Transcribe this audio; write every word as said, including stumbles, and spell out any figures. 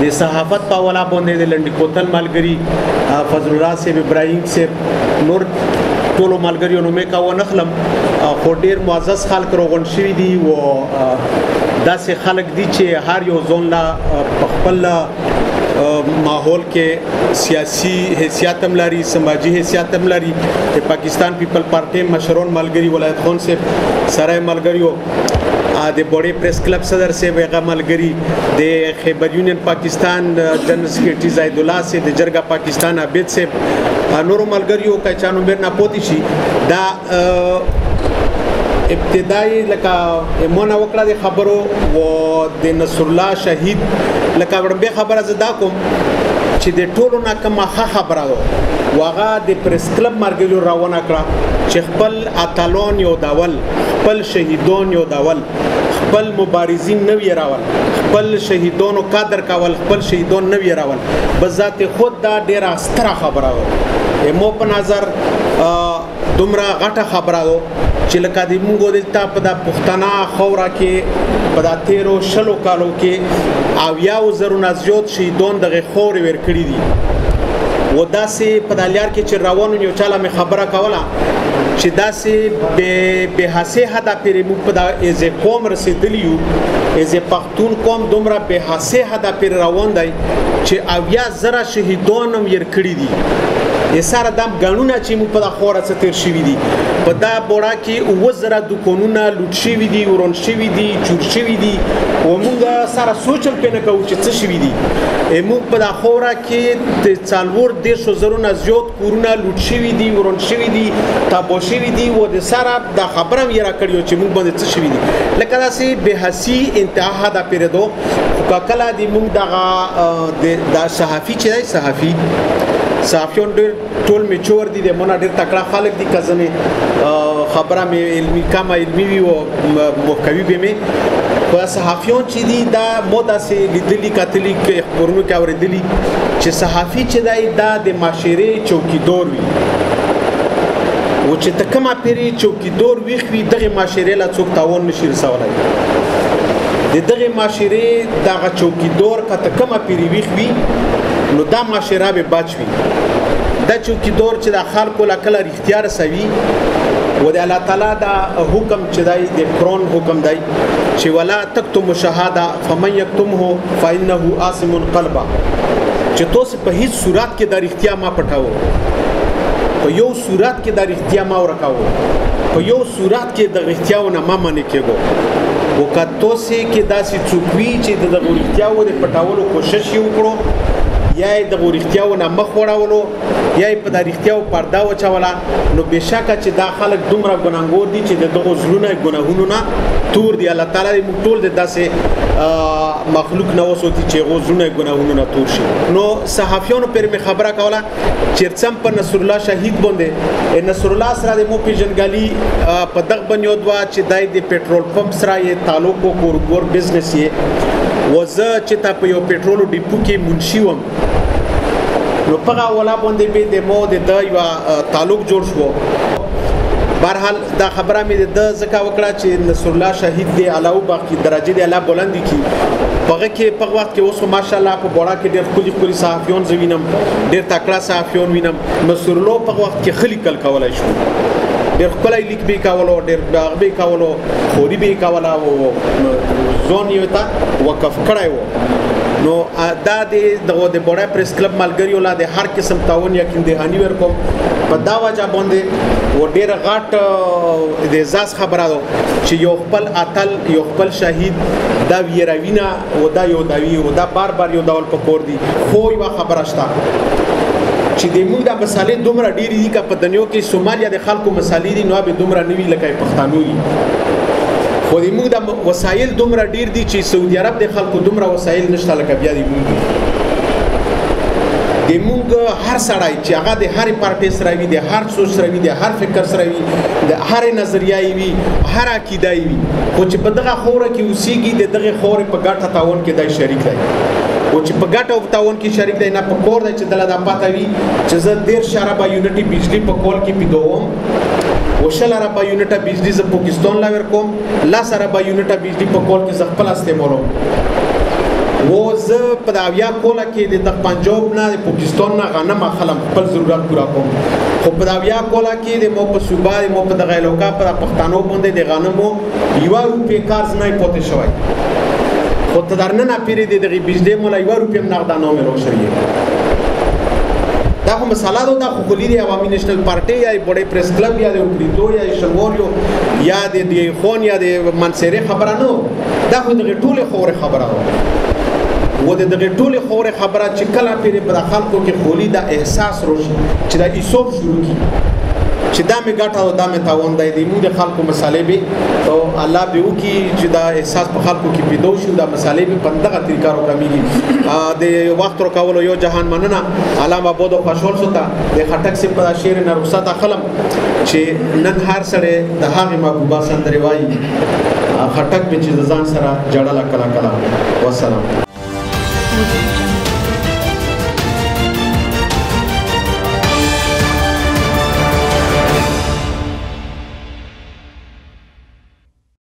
د صحافت په ولا باندې د لنډي کوتل ملګری فضل الله صاحب ابراهیم صاحب نور ټولو ملګریو نومې کاوه نخلم خو ډېر معزز خلک روغون شوي دي و داسې خلک دي چې هر یو ځون لا په خپل ماحول کې سیاسي حیثیت هم لري سماجي حیثیت هم لري د پاکستان پیپل پارټي مشرون ملګري ولایت خان صاحب سره ملګریو د بوډي پریس کلب صدر صاحب هغه ملګري د خیبر یونین پاکستان جنرال سیکریټري زید الله صاحب د جرګه پاکستان عابد صاحب نورو ملګریو که چا نوم نه پوتې شي دا ابتدایي لکه مونه وکړه د خبرو و د نصر الله شهید لکه وړاندې خبره زه دا کوم چې د ټولو نه کومه ښه خبره وه هغه د پریس کلب ملګریو راونه کړه چې خپل اتلان یادول خپل شهیدان یادول خپل مبارزین نو یراول خپل شهیدانو قدر کول خپل شهیدان نو یراول بذات خود دا ډیره ستره خبره وه مو په نظر دومره غټه خبره ده چې لکه د موږ دلته په د پښتنه خوره کې په د تیرو شلو کالو کې اویاو زرو نه زیات شهیدان دغه خورې ورکړي دي و داسې په د لیار کې چې روانو یو چاله مې خبره کوله چې داسې به حسې حدا پرې موږ په د ایز قوم رسېدلی یو ایز پښتون قوم دومره به حسې حدا پرې روان دی چې اویا زره شهیدان هم یې کړي دي د سره دام غنونه چې موږ په د خوره څه تیر شوي دي په دا بوړه کې اووه زره دوکانونه لوټ شوي دي وران شوي دي چور شوي دي او موږ سره سوچ هم پرې نه کوو چې څه شوي دي موږ په دا خوره کې د څلور دېرشو زرو نه زیات کورونه لوټ شوي دي وران شوي دي تباه شوي دي او د سره دا خبره هم یې راکړې چې موږ باندې څه شوي دي لکه داسې بېحسي انتها حده پرېدو خو که کله د موږ دغه د صحافي چې دی صحافي صحافیون ډېر ټول میچور دي د مونه ډېر تکړه خلک دي که ځنې خبره مې علمي کمه علمي وي او محتوي به مې په صحافیون چې دي دا مو داسې لیدلي کتلي خبرونو کې اورېدلي چې صحافي چې دی دا د معاشرې چوکیدار وي و چې ته کومه پېرې چوکیدار ویښ وي دغې معاشرې له څوک تاوان نشي رسولی د دغې معاشرې دغه چوکیدار که ته کومه پېرې ویښ وي نو دا معاشره به بچ وي دا چوکیدار چې د خلکو له کله رښتیا رسوي و د الله تعالی دا حکم چې دی د قرآن حکم دی چې ولا تکتموا الشهاده فمن یکتمه فانه آثم قلبه چې تاسو په هیڅ صورت کې دا رښتیا ما پټاوه په یو صورت کې دا رښتیا ما ورکاوه په یو صورت کې د رښتیاونه ما منې کېږو و که تاسو کې داسې څوک وي چې د دغو رښتیاو د پټولو کوشش یې وکړو یا یې دغو رښتیاو نه مخ وړولو یا یې په دا رښتیاو پرده وچوله نو بېشکه چې دا خلک دومره ګناهګور دي چې د دغو زړونه ګناهونو نه تور دي الله تعالی دې موږ ټول د داسې مخلوق نه وساتي چې هغو زړونه ګناهونو نه تور شي نو صحافیانو پرې مې خبره کوله چې څم په نصر الله شهید باندې نصر الله سره د مو پېژندګالي په دغه باندې یاد وه چې دی د پټرول پمپ سره یې تعلق و کورګور بزنس یې و زه چې تا په یو پټرولو ډیپو کې منشي وم نو په هغه ولا باندې مې د مو د ده یوه تعلق جوړ شو بهرحال دا خبره مې د ده ځکه وکړه چې نصر الله شهید دی الله وبخ کړي درجې د الله بلندې کړي په هغه کې په وخت کې اوس خو ماشاءالله په بوړه کې ډېر ښکلي ښکلي صحافیون زه وینم ډېر تکړه صحافیون وینم نصر الله په وخت کې ښه لیکل کولی شو ډېر ښکلی لیک به یې کولو ډېر هغه به یې کولو خوري به یې کوله او ځان یې ته وقف کړی و نو دا د دغه د بوړی پریس کلب ملګریو لا د هر قسم تعاون یقین دهاني ورکوم په دا وجه باندې و ډېره غټ د اعزاز خبره ده چې یو خپل اتل یو خپل شهید دا ویروي نه و دا یادوي و دا بار بار یادول پکار دي خو یوه خبره شته چې د موږ د مسالې دومره ډېرې دي که په دنیا کې سومالیا د خلکو مسالې دي نو به دومره نه وي لکه پښتانو وي خو د موږ د وسایل دومره ډېر دي چې سعودي عرب د خلکو دومره وسایل نشته لکه بیا د موږ د موږ هر سړی چې هغه د هرې پارټۍ سره وي د هر سوچ سره وي د هر فکر سره وي د هرې نظریه وي هر عقیده وي خو چې په دغه خوره کې اوسېږي د دغې خورې په ګټه تاوان کې دی شریک دی او چې په ګټه او تاوان کې شریک دی نه په کور دی چې دله دا پاته وي چې زه دېرش اربه یونټې بجلي په کال کې پیګوم و شل اربه یونټه بجلي زه پاکستان لا ورکوم لس اربه یونټه بجلي په کال کې زه خپله استعمالوم و زه په د اویا کوله کې د پنجاب نه د پاکستان نه غنم اخلم خپل ضرورت پوره کوم خو په د اویا کوله کې د مو په صوبه مو په دغه علاقه په پښتنو باندې د غنمو یوه روپۍ قرض نه پاتې شوی خو ته در ننه پیرې د دغې بجلۍ موله یوه روپۍ هم نغدانه مې راوشوي دا خو مساله ده دا خو کلی دی عوامي نېشنل پارټۍ یا بډای پریس کلب یا د اوکریدو یا د شنوریو یا د دیخون یا د منصرې خبره نه دا خو دغې ټولې خورې خبره ده و د دغې ټولې خورې خبره چې کله پیرې په د خلکو کې خولي دا احساس روشي چې دا ایسوب شروع کړي چې دا مې ګټه او دا مې تاوان دی د موږ د خلکو مسالې به او الله به وکړي چې دا احساس په خلکو کې پیدا شي دا مسالې به په دغه طریقه راکمیږي د وخت راکولو یو جهان مننه علامه بودو خوشحال شو ته د خټک سي په شعر نه رخصت اخلم چې نن هر سړی د هغې محبوبه سندرې وایي خټک به چې ځان سره جړله کله کله والسلام